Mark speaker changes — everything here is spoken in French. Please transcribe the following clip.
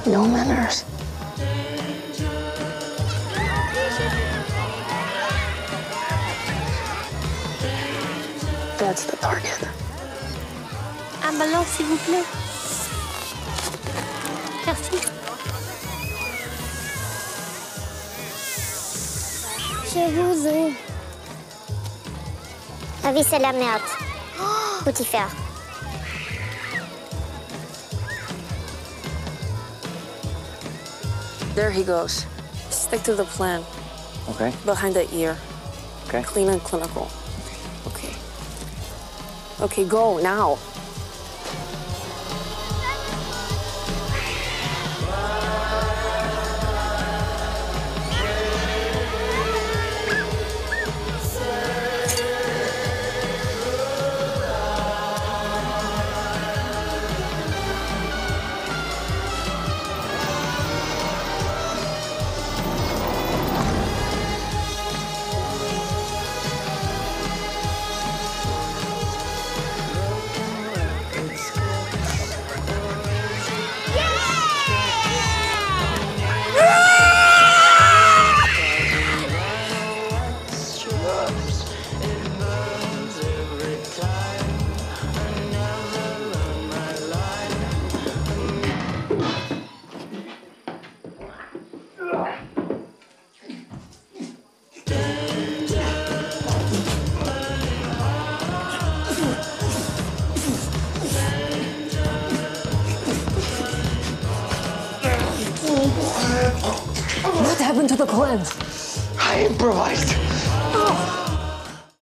Speaker 1: No manners. That's the target.
Speaker 2: Un ballon, s'il vous plaît. Merci.
Speaker 3: Je vous ai. La vie, c'est la merde. Faut y faire.
Speaker 1: There he goes. Stick to the plan.
Speaker 4: Okay.
Speaker 1: Behind the ear.
Speaker 4: Okay.
Speaker 1: Clean and clinical. Okay. Okay, go now.
Speaker 5: What happened to the cleanse?
Speaker 4: I improvised.